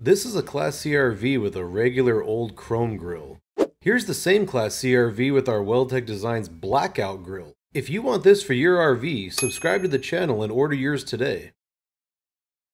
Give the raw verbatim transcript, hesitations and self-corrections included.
This is a Class C R V with a regular old chrome grille. Here's the same Class C R V with our Weldtec Designs blackout grille. If you want this for your R V, subscribe to the channel and order yours today.